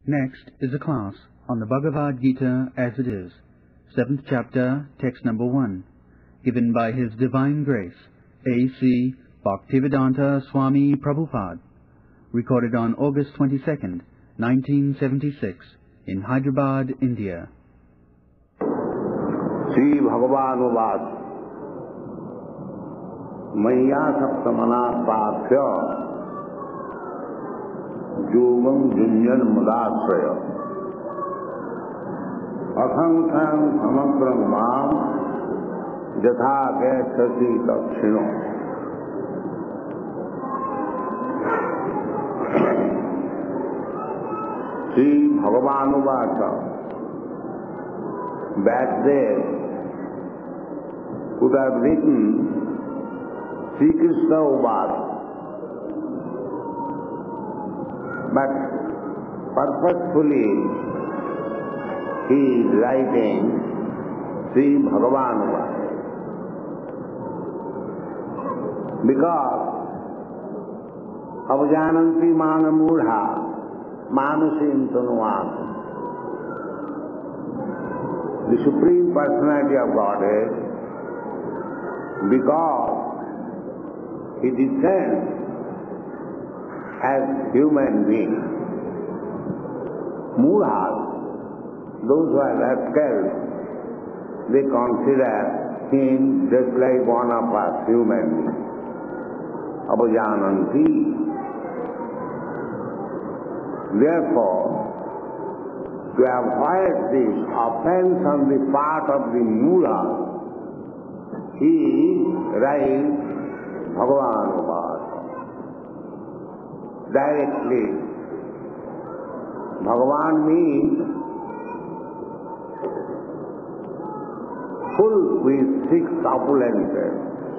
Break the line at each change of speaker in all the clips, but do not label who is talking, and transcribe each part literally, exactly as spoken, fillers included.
Next is a class on the Bhagavad Gita as it is, seventh chapter, text number one, given by His Divine Grace, A C Bhaktivedanta Swami Prabhupada, recorded on August twenty-second, nineteen seventy-six, in Hyderabad, India.
Sri Bhagavanubhad Maya Saptamana Pathya Yogam Junjan Madasraya Asankhan Samagram Mam Jatha Gaisati Dakshino. Sri Bhagavanubhad back there could have written Sri Krishna Ubhad, but purposefully he is writing Sri Bhagavanubhad because Avajananti Mana Mudha Manusim Tanuvat. The Supreme Personality of Godhead, because He descends as human being. Mudhas, those who are rascals, they consider Him just like one of us, human beings. Avajananti. Therefore, to avoid this offense on the part of the Mula, he writes Bhagavanubhad. Directly, Bhagavan means full with six opulences.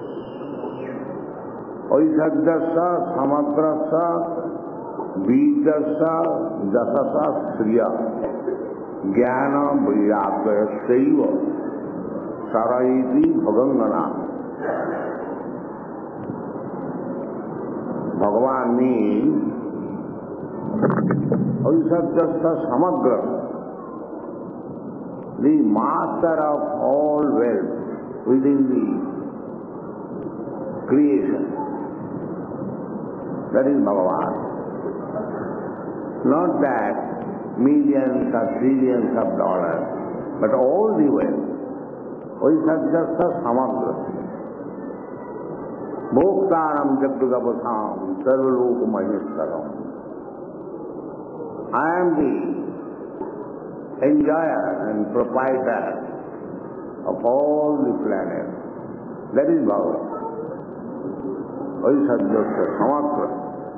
Oishadyasya, Samadrasya, Bidasya, Jasasa, Sriya. Jnana Vairagya Saiva Saraiti Bhagangana. Bhagavan means Aishadyasya Samagra, the master of all wealth within the creation. That is Bhagavan. Not that millions or trillions of dollars, but all the wealth. Oishadyasya Samagra. Bhoktaram Jagdagavasam Sarvaloka Maheshwaram. I am the enjoyer and proprietor of all the planets. That is Bhagavan. Oishadyasya Samagra.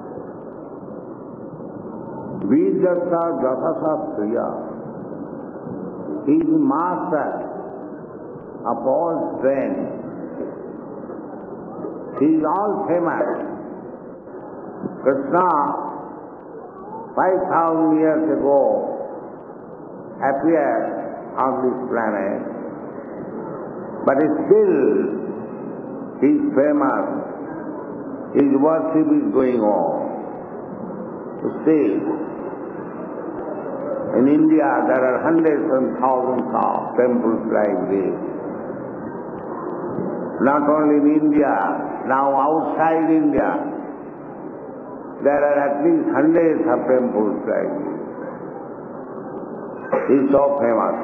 Vidyasya Jasasa Sriya. He is the master of all strength. He is all famous. Krishna, five thousand years ago, appeared on this planet, but still he is famous. His worship is going on. Still, in India, there are hundreds and thousands of temples like this. Not only in India, now outside India, there are at least hundreds of temples like this. He is so famous.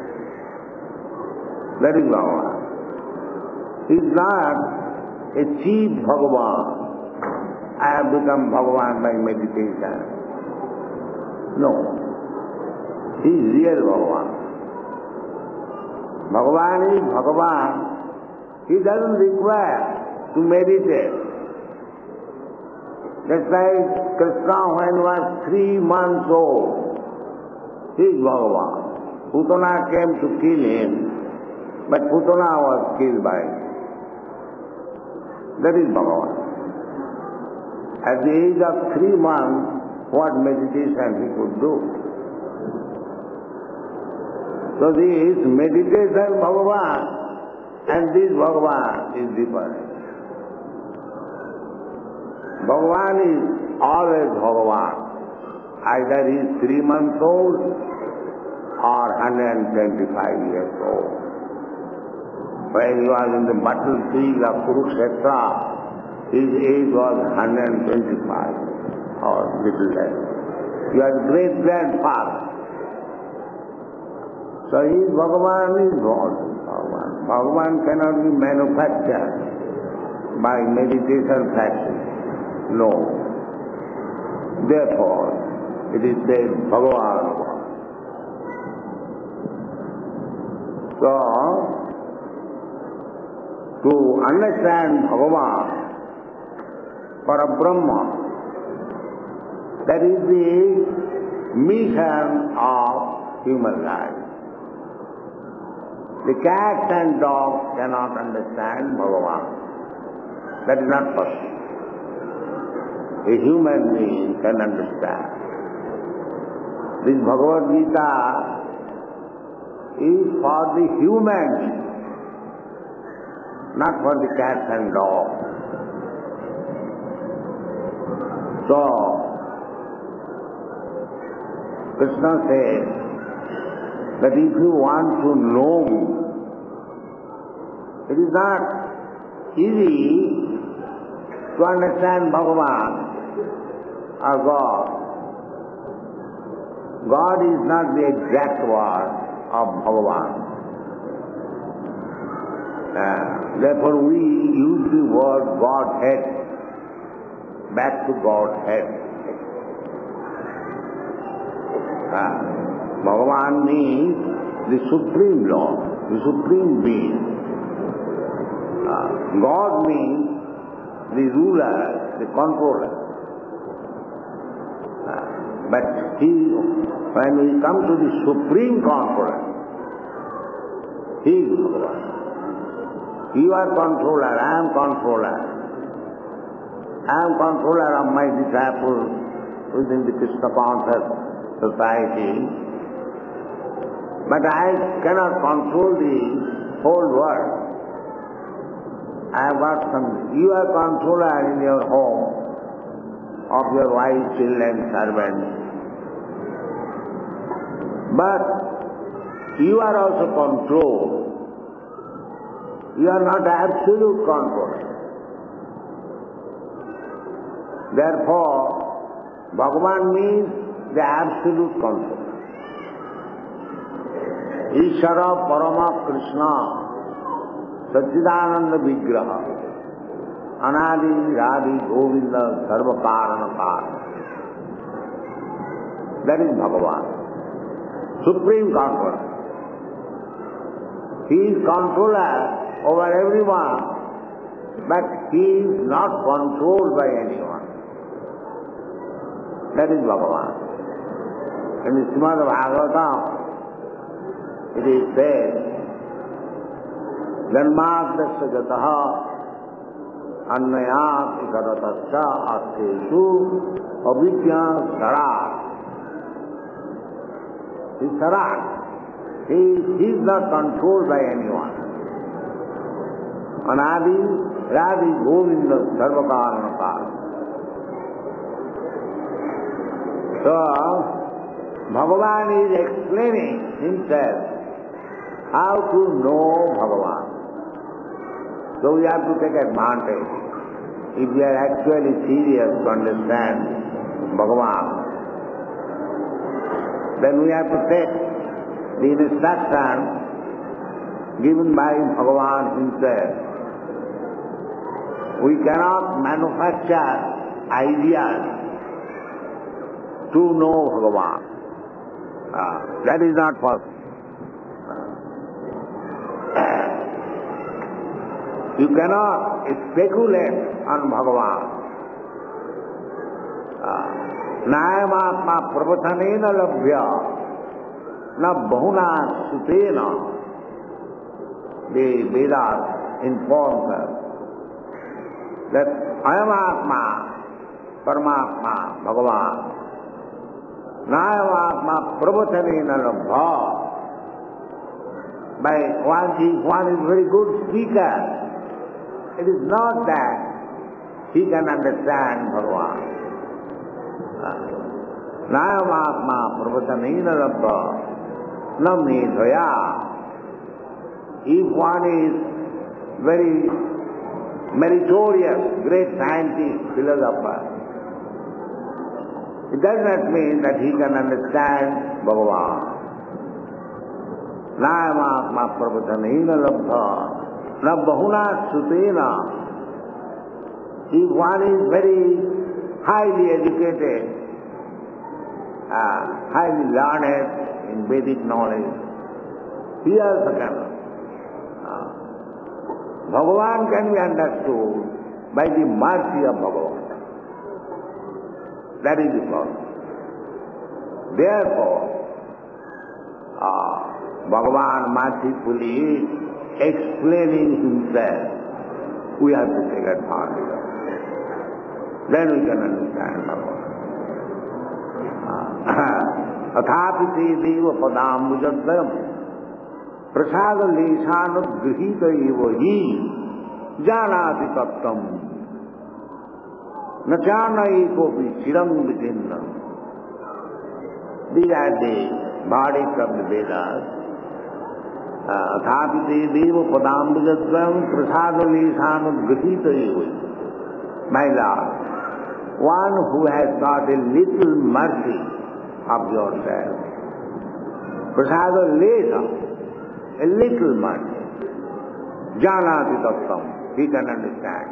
That is Bhagavan. He is not a cheap Bhagavan. I have become Bhagavan by meditation. No. He is real Bhagavan. Bhagavan is Bhagavan. He doesn't require to meditate. Just like Krishna when he was three months old, he is Bhagavan. Putana came to kill him, but Putana was killed by him. That is Bhagavan. At the age of three months, what meditation he could do. So this meditation Bhagavan and this Bhagavan is different. Bhagavan is always Bhagavan. either he is three months old or one hundred twenty-five years old. When he was in the battlefield of Kurukshetra, his age was one hundred twenty-five or little less. He was great-grandfather. So he is Bhagavan, he is Bhagavan. Bhagavan cannot be manufactured by meditation practice. No. Therefore, it is said Bhagavan. So, to understand Bhagavan, Parabrahma, that is the mission of human life. The cats and dogs cannot understand Bhagavan. That is not possible. A human being can understand. This Bhagavad Gita is for the humans, not for the cats and dogs. So, Krishna says that if you want to know me, it is not easy to understand Bhagavan or God. God is not the exact word of Bhagavan. Uh, therefore we use the word Godhead, back to Godhead. Uh, Bhagavan means the Supreme Lord, the Supreme Being. Uh, God means the ruler, the controller. Uh, but he, when we come to the Supreme Controller, he is Bhagavan. You are controller, I am controller. I am controller of my disciples within the Krishna conscious society. But I cannot control the whole world. I have got some, you are controller in your home of your wife, children, servants. But you are also controlled. You are not absolute controller. Therefore, Bhagavan means the absolute control. Ishara Parama Krishna Satchidananda Vigraha Anadi Radhi Govinda Sarva Karana Karana. That is Bhagavan, Supreme Controller. He is controller over everyone, but he is not controlled by anyone. That is Bhagavan. In the Srimad Bhagavatam, it is said, Janmadasya jataha annayat ikaratasya asteshu avidya sarat. He is sarat. He, he is not controlled by anyone. Anadi Radhi Govinda Sarva Karana Karana. So, Bhagavan is explaining himself how to know Bhagavan. So we have to take advantage. If we are actually serious to understand Bhagavan, then we have to take the instruction given by Bhagavan himself. We cannot manufacture ideas to know Bhagavan. Uh, that is not possible. You cannot speculate on Bhagavan. Nayamatma pravatanena labhya na bahuna sutena. The Vedas informs us that Ayamatma, Paramatma, Bhagavan, Nayamatma pravatanena labhya. By one, if one is very good speaker, it is not that he can understand Bhagavan. Nayam atma pravachanena labdha nam nidhaya. If one is very meritorious, great scientist, philosopher, it does not mean that he can understand Bhagavan. Nayam atma pravachanena labdha na bahuna sutena. If one is very highly educated, uh, highly learned in Vedic knowledge, he also can. Uh, Bhagavan can be understood by the mercy of Bhagavan. That is the problem. Therefore, uh, Bhagavan mercifully explaining himself, we have to take advantage of it. Then we can understand Bhagavan. Athapi te deva padambujadayam prasada lesana grihita eva hi janati tattam nachana ekopi chirang vitinna. These are the bodies of the Vedas. Athapi te deva padambujadayam prasada lesana grihita eva hi. My Lord, one who has got a little mercy of yourself, prasada lesa, a little mercy, janati tattam, he can understand.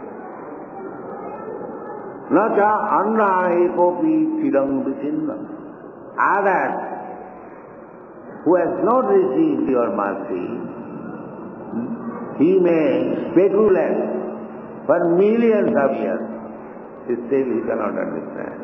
Nacha anna ekopi chirang visinna. Others who has not received your mercy, he may speculate for millions of years, still he cannot understand.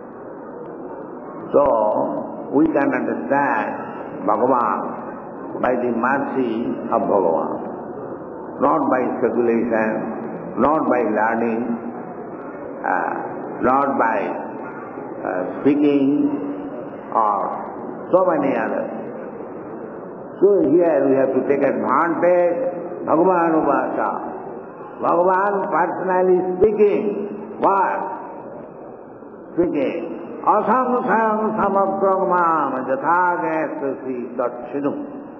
So, we can understand Bhagavan by the mercy of Bhagavan, not by speculation, not by learning, uh, not by uh, speaking, or so many others. So here we have to take advantage of Bhagavan Upasa. Bhagavan personally speaking, what? Speaking, asamsayam samagrama jathagastasi tatshinu.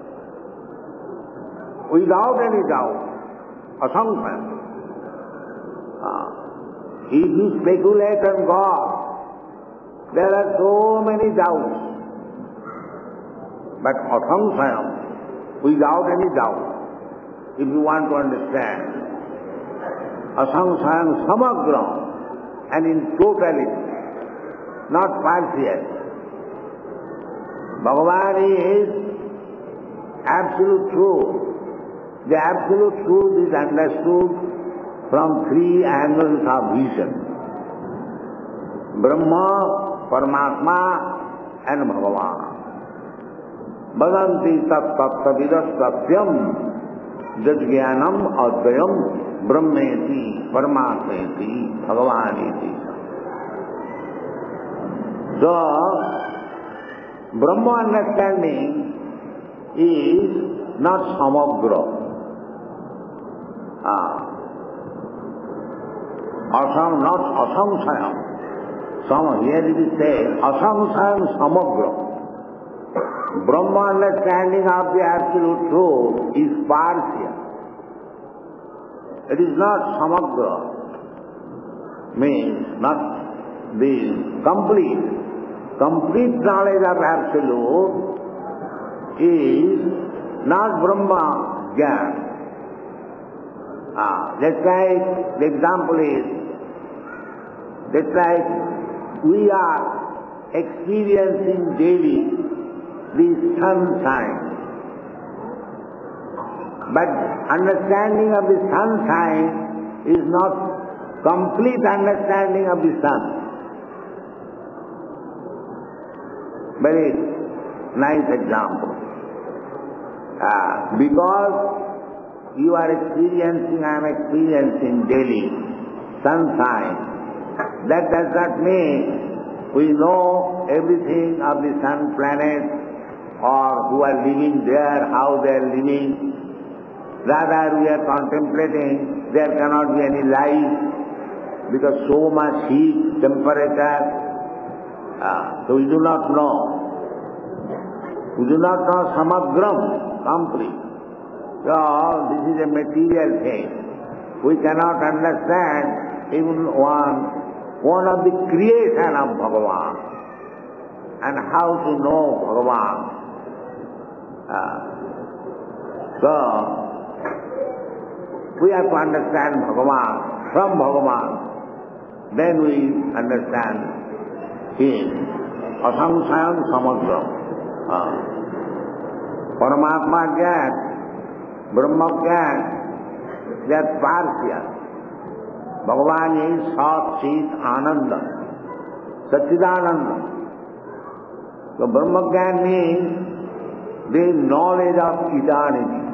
Without any doubt, asamsayam. Ah. If you speculate on God, there are so many doubts. But asamsayam, without any doubt, if you want to understand, asamsayam samagram, and in totality, not partial. Bhagavan is absolute truth. The absolute truth is understood from three angles of vision: Brahma, Paramatma, and Bhagavan. Vadanti tat tattavidas satyam jajgyanam advayam brahmeti paramatmeti bhagavaneti. So, Brahma understanding is not samagra. Ah. Asam, not asamsayam. Sam, here it is said, asamsayam samagra. Brahma understanding of the absolute truth is partial. It is not samagra, means not the complete. Complete knowledge of absolute is not Brahma Jnana. Ah, just like the example is, just like we are experiencing daily the sunshine. But understanding of the sunshine is not complete understanding of the sun. Very nice example. Uh, because you are experiencing, I am experiencing daily sunshine, that does not mean we know everything of the sun planet or who are living there, how they are living. Rather, we are contemplating there cannot be any life because so much heat, temperature, Uh, so we do not know. We do not know samagram, complete. So this is a material thing. We cannot understand even one, one of the creation of Bhagavan and how to know Bhagavan. Uh, so, we have to understand Bhagavan from Bhagavan. Then we understand him. Asamsayam samagram. Uh, Paramatma Jnana, Brahma Jnana, they are partial. Bhagavan is Sat Chit Ananda, Satchidananda. So Brahma Jnana means the knowledge of eternity.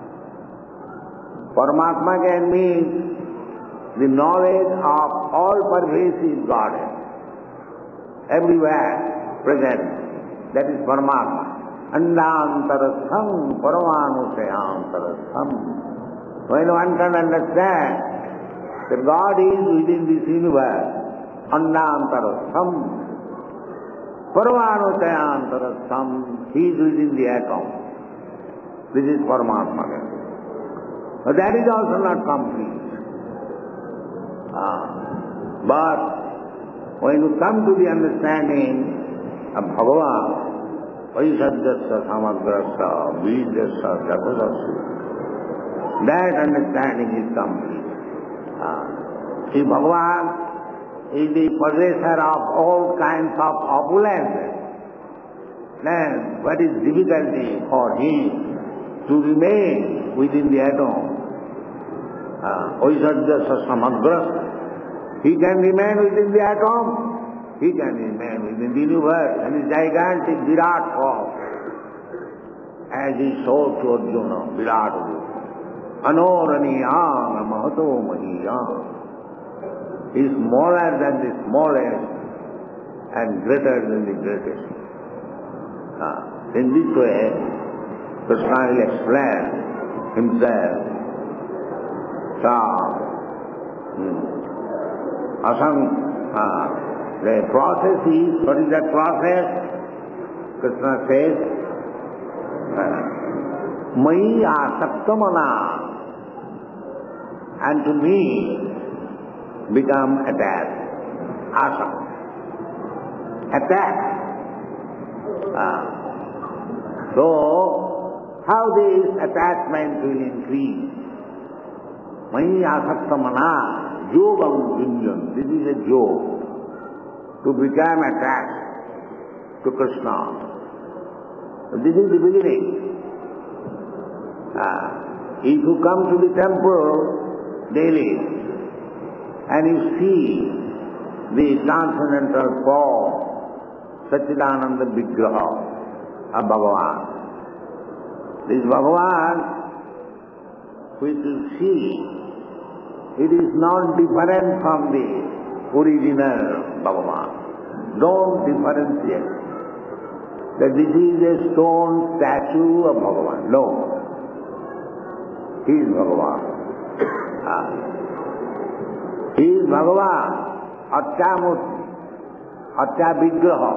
Paramatma Jnana means the knowledge of all-pervasive Godhead, everywhere present. That is Paramatma. Andantarastham Paramanusayantarastham. When one can understand that God is within this universe, Andantarastham Paramanusayantarastham, He is within the atom. This is Paramatma. But that is also not complete. Ah. But when you come to the understanding of Bhagavan, Vaishadyasya Samagrasya Vidyasya Jagadasya, that understanding is complete. Ah. See, Bhagavan is the possessor of all kinds of opulences. Then what is difficulty for him to remain within the atom? Vaishadyasya Samagrasya. He can remain within the atom. He can remain within the universe and his gigantic Virat form. As he showed to Arjuna, Virat Rupa. Anoraniyam mahato mahiyam. He is smaller than the smallest and greater than the greatest. Ah, in this way, Krishna will explain himself. So, hmm, asam, ah, the process is, what is that process? Krishna says, Mai asaktamana, and to me become attached. Asam. Attached. Ah. So, how this attachment will increase? Mai asaktamana, yogam junjan. This is a yoga. To become attached to Krishna. This is the beginning. Uh, if you come to the temple daily and you see the transcendental form, Satchidananda Vigraha of Bhagavan, this Bhagavan which you see, it is not different from the original Bhagavan. Don't differentiate that this is a stone statue of Bhagavan. No. He is Bhagavan. Ah. He is Bhagavan. Atyamurti. Atyavigraha.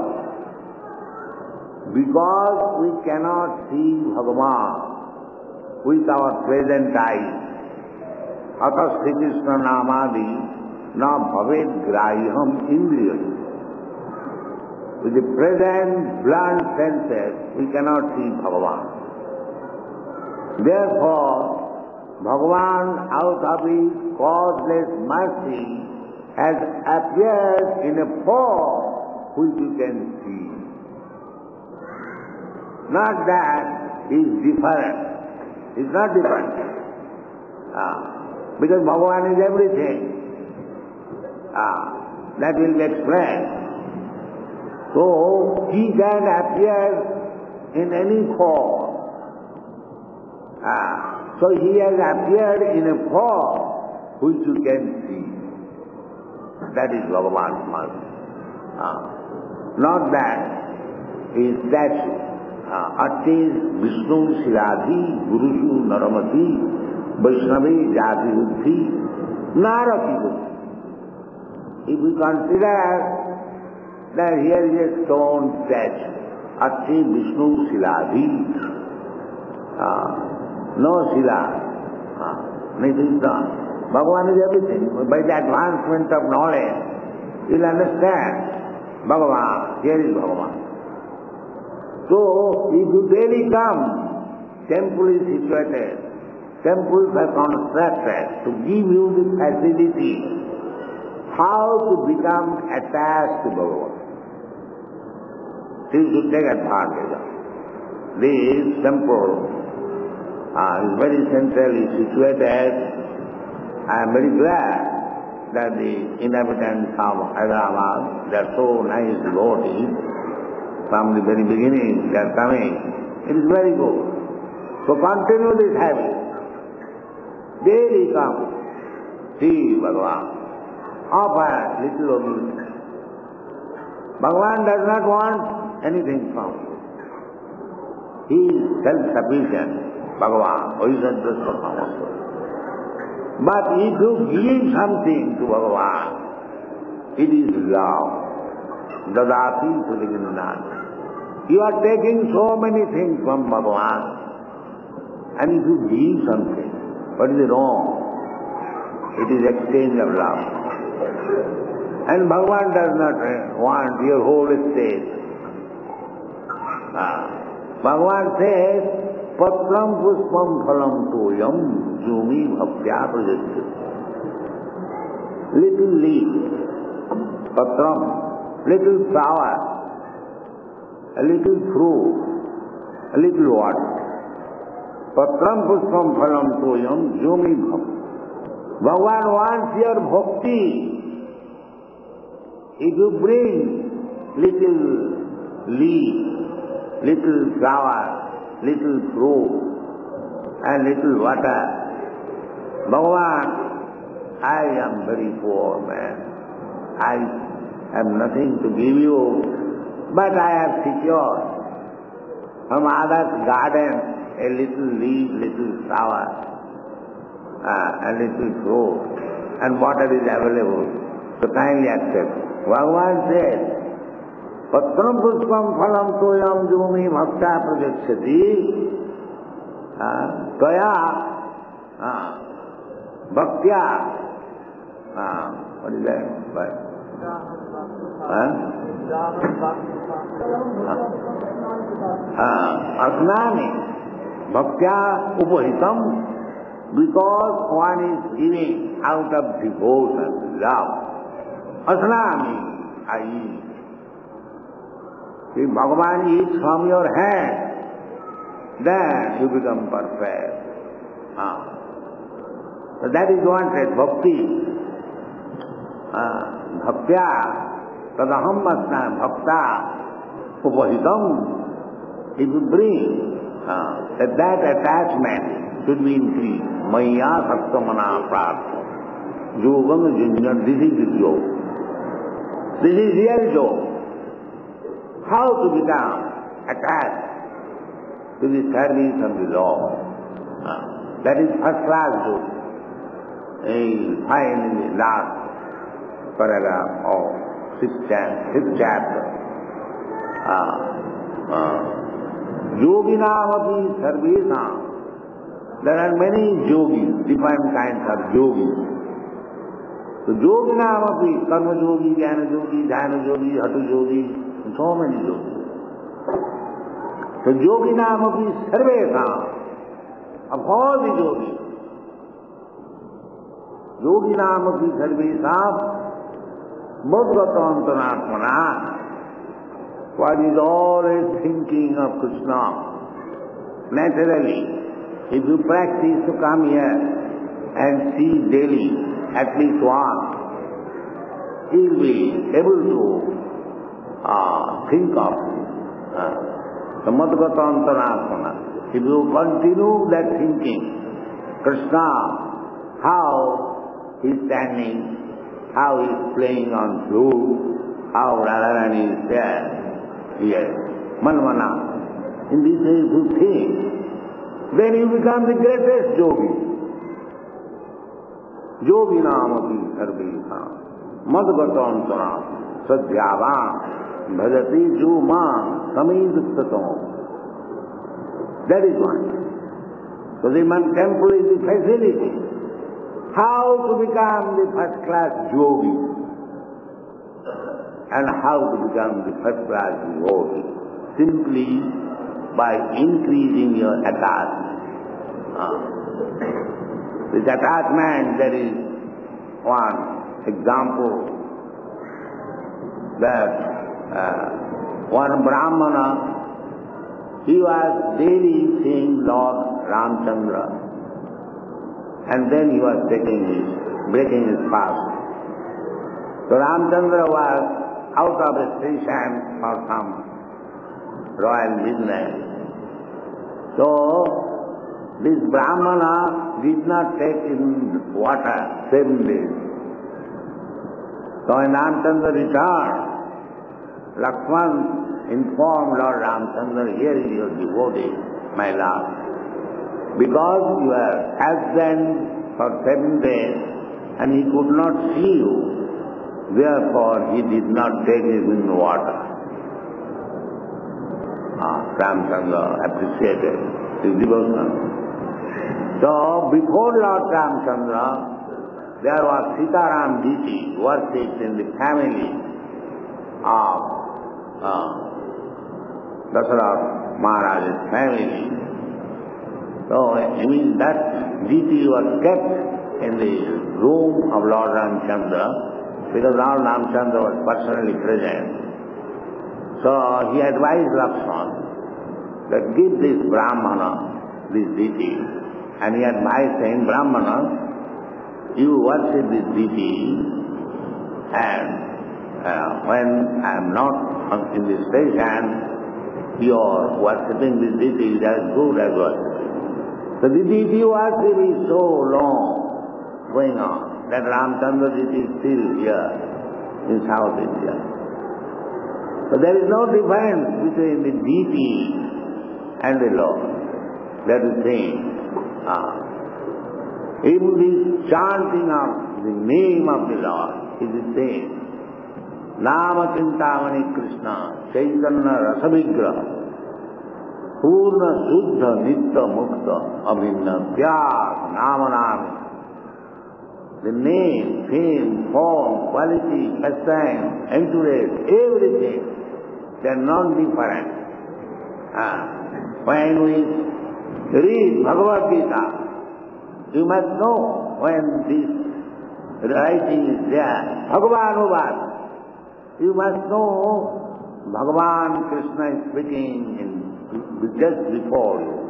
Because we cannot see Bhagavan with our present eyes. Atas Sri Krishna Namadi na bhavet graham indriyam. With the present blunt senses, we cannot see Bhagavan. Therefore, Bhagavan, out of his causeless mercy, has appeared in a form which you can see. Not that he is different. He is not different. Ah, because Bhagavan is everything. Ah, that will be explained. So, he can appear in any form. Ah, so he has appeared in a form which you can see. That is Bhagavan's mercy. Ah, not that he is statue. Atis Vishnu Siradhi Gurushu Naramati Vaishnavi Jati Buddhi Narati Buddhi. If we consider that here is a stone statue, Atti Vishnu Siladhi. Uh, no Sila, uh, nothing done. Bhagavan is everything. By the advancement of knowledge, you'll understand Bhagavan, here is Bhagavan. So, if you daily come, temple is situated, temples are constructed to give you the facility how to become attached to Bhagavan. So you should take advantage of. This temple uh, is very centrally situated. I am very glad that the inhabitants of Hyderabad, they are so nice devotees. From the very beginning they are coming. It is very good. So continue this habit. Daily come. See Bhagavan. Offer little obedience. Bhagavan does not want anything from you. He is self-sufficient. Bhagavan, Vaisantha. But if you give something to Bhagavan, it is love. Dadati Sudiginananda. You are taking so many things from Bhagavan, and if you give something, what is wrong? It is exchange of love. And Bhagavan does not want your whole estate. Ah. Bhagavan says, Patram puspam phalam toyam jumi bhaktya prajyate. Little leaf, patram, little flower, a little fruit, a little water. Patram puspam phalam toyam jumi bhaktya. Bhagavan wants your bhakti. If you bring little leaf, little flower, little fruit, and little water, Bhagavan, I am very poor man. I have nothing to give you, but I have secured from others' garden a little leaf, little flower, uh, a little fruit, and water is available. So kindly accept. Bhagavan says, Patram puspam phalam toyam jumi bhakta prajakshati. Toya, bhaktya. What is that? Asnani. Bhaktya upahitam. Because one is giving out of devotion, love. Asnami, I eat. If Bhagavan eats from your hand, then you become perfect. Ah. So that is wanted, bhakti. Ah. Bhaktya, tadaham asna, bhakta, upahitam. If you bring ah, that, that attachment should be increased. Maya sattamana prartha. Yogam junjan, this is the yoga. This is real yoga. How to become attached to the service of the Lord. Uh, that is first class yoga. You find in the last paragraph of sixth chapter. Yoginam api sarvesam. There are many yogis, different kinds of yogis. So yoginam api, karma yogi, jnana yogi, dhyana yogi, hatu yogi, so many yogis. So yoginam api sarvesam, of all the yogis, yoginam api sarvesam, madhgata antaratmana, one is always thinking of Krishna. Naturally, if you practice to come here and see daily at least one, he will be able to uh, think of uh, the madhgata antaratmana. If you continue that thinking, Krishna, how he is standing, how he is playing on flute, how Radharani is there, yes, manvana. In this way you think, then you become the greatest yogi. Yogi nama api sarvesam madhgata antaratmana. sadhyava bhajati juma samiduktatam. That is one. So the temple is the facility. How to become the first class yogi and how to become the first class devotee? Simply by increasing your attachment. Uh, this attachment, there is one example that uh, one Brahmana, he was daily seeing Lord Ramchandra, and then he was taking his, breaking his fast. So Ramchandra was out of the station for some royal business. So this Brahmana did not take in water seven days. So when Ramchandra returned, Lakshman informed Lord Ramchandra, here is your devotee, my lord. Because you were absent for seven days and he could not see you, therefore he did not take his in the water. Ah, Ramchandra appreciated his devotion. So before Lord Ramchandra, there was Sitaram deity worshipped in the family of uh, Dasarath Maharaj's family. So I mean that deity was kept in the room of Lord Ramchandra because Lord Ramchandra was personally present. So he advised Lakshman that give this Brahmana this deity, and he advised saying, Brahmana, you worship this deity, and uh, when I am not in this station, you are worshipping this deity is as good as worship. So the deity worship is so long going on that Ramchandra deity is still here in South India. So there is no difference between the deity and the Lord. That is saying, uh, even this chanting of the name of the Lord is the same. Nama Chintamani Krishna, Chaitanya Rasavigraha, Purna Suddha Nitya Mukta Abhinna Pyar Nama Nami. The name, fame, form, quality, pastime, entourage, everything, they are non-different. Ah. When we read Bhagavad Gita, you must know when this writing is there, Bhagavan Uvad, you must know Bhagavan Krishna is speaking in, just before you.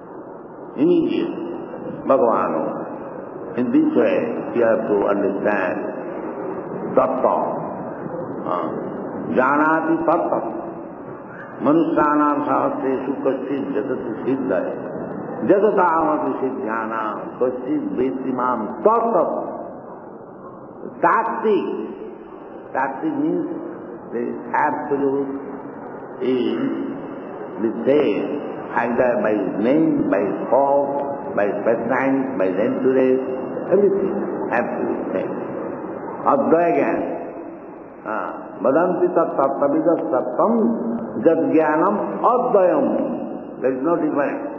Immediate Bhagavan Uvad. In this way, you have to understand tattva. Uh, Janati tattva. Manusyanam sahasreshu kaschid jatati siddhaya. Jatatamati siddhyanam kaschid vetimam tattva. Taktik. Taktik means the absolute is the same, either by his name, by his form, by his pastimes, by his entourage, everything, absolute same. Advaya Vadanti tat tattavidas tattam jat jnanam advayam. There is no difference.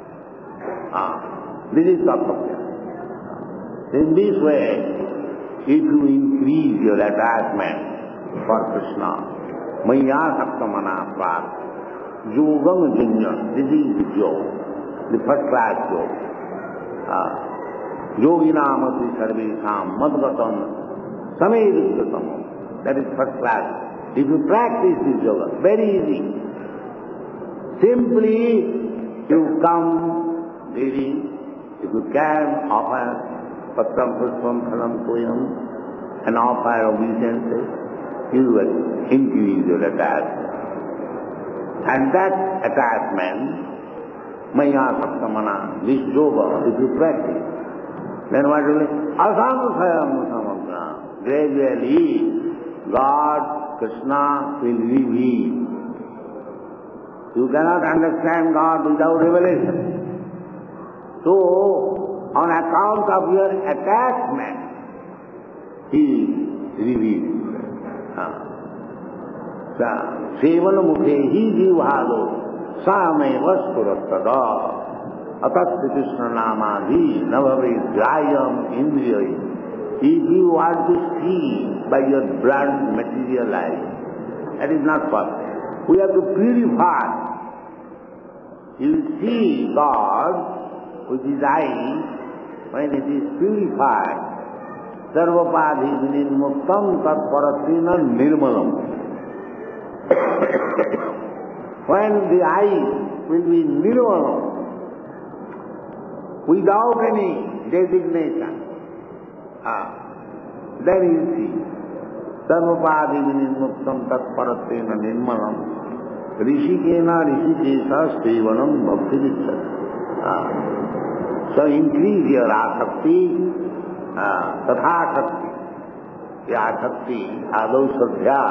Ah, this is tattva. In this way, if you increase your attachment for Krishna, maya saktamana prat, yogam junyan, this is the yoga, the first class yoga. Ah, yoginamati sarvesham madgatam sameduktatam. That is first class. If you practice this yoga, very easy. Simply you come daily, if you can offer patram pushpam phalam toyam and offer obeisances, you will increase your attachment. And that attachment, maya saptamana, this yoga, if you practice, then what will it? Asamsayam samagna. Gradually, God, Krishna will reveal. You cannot understand God without revelation. So, on account of your attachment, He is revealed. सेवन मुखे ही जीवालो सामे वस्पुरस्तदा अतः कृष्ण नामाधि न भवे ग्राह्यम इंद्रिय. If you want to see by your blood material eyes, that is not possible. We have to purify. You will see God with his eyes when it is purified. Sarvapadhi vinimuktam tatparatina nirmalam. When the eyes will be nirmalam, without any designation, ah, then you see. Sarvapadhi vinimuktam tatparatina nirmalam. Rishikena rishikesa sevanam bhakti vichati. So increase your asakti, tatha asakti. The asakti, adau sadhya.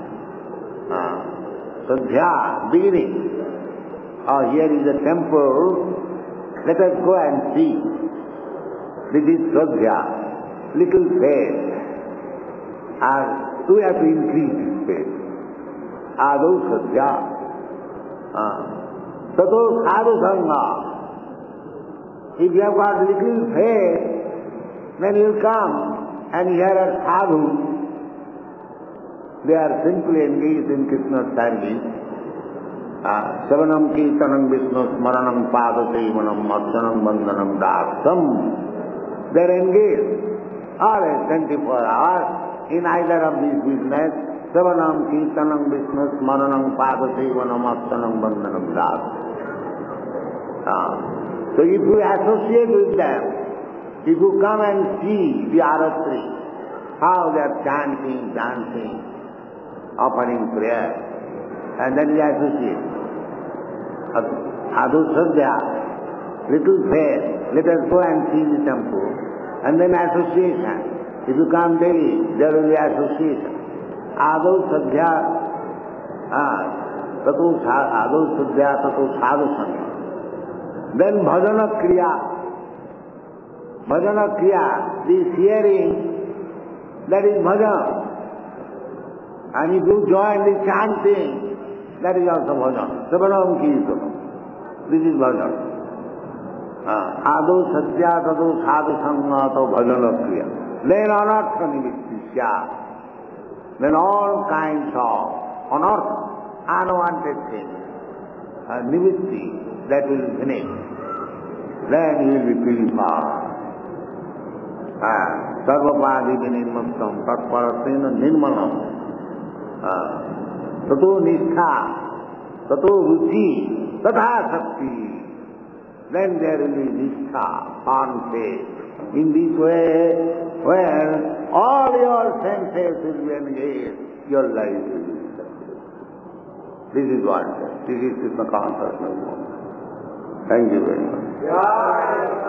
Sadhya, beginning. Oh, here is a temple. Let us go and see. This is sadhya, little faith. And we have to increase this faith. Adau sadhya. Tato sadhu sangha. If you have got little faith, then you come and hear a sadhu. They are simply engaged in Krishna's service. Savanam kirtanam vishnu smaranam padasevanam archanam bandhanam dasam. They are engaged all twenty-four hours in either of these business. Savanam kirtanam vishnu smaranam padasevanam archanam bandhanam dasam. So if you associate with them, if you come and see the aratri, how they are chanting, dancing, offering prayer, and then we associate. Adhu sadhya, little faith, let us go and see the temple, and then association. If you come daily, there will be association. Adhu sadhya, tato adhu sadhya, tato sadhu sangha. Then bhajana kriya. Bhajana kriya, this hearing, that is bhajana. And if you join the chanting, that is also bhajana. Savanam kirtanam. This is bhajana. Adau satya tadu sadhu sangha to bhajana kriya. Then anartha nimittisya. Then all kinds of anartha, unwanted things, uh, nimitti, that will finish. Then you will be purified. Sarvapadi vinimuktam tatparasena nirmalam. Tato nishtha, tato ruchi, tatha sakti. Then there will be nishtha, on faith. In this way, when all your senses will be engaged, your life will be successful. This is what, this is Krishna consciousness. Thank you very much.